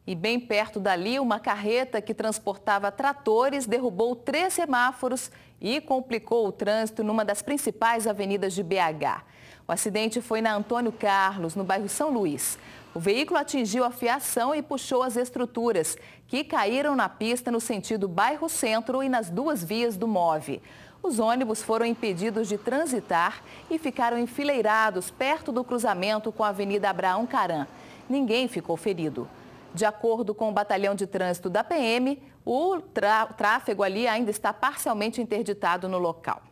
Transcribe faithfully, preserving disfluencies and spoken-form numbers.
E bem perto dali, uma carreta que transportava tratores derrubou três semáforos e complicou o trânsito numa das principais avenidas de B H. O acidente foi na Antônio Carlos, no bairro São Luís. O veículo atingiu a fiação e puxou as estruturas, que caíram na pista no sentido bairro-centro e nas duas vias do MOVE. Os ônibus foram impedidos de transitar e ficaram enfileirados perto do cruzamento com a Avenida Abraão Caram. Ninguém ficou ferido. De acordo com o batalhão de trânsito da P M, o tráfego ali ainda está parcialmente interditado no local.